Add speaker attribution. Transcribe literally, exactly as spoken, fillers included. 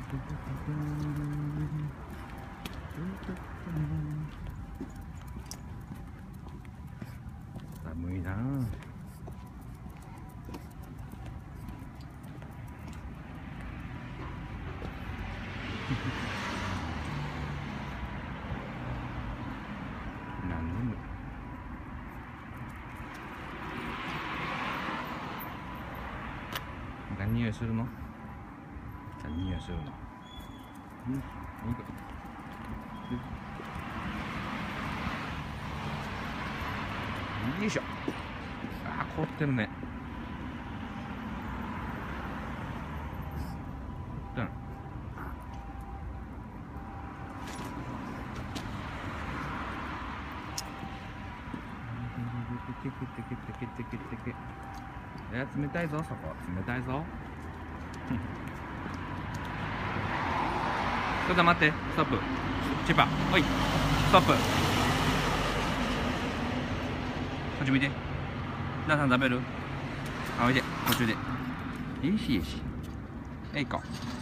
Speaker 1: 寒いなあ。何でも何匂いするの？何匂いするの？うん、いいか。よいしょ。あー、凍ってるね。うん。いや、冷たいぞ、そこ。冷たいぞ。ちょっと待って、ストップ。チッパ、おい、ストップ。こっち見て。なあさん食べる？あ、おいで、こっちで。いいし、いいし。えいこう。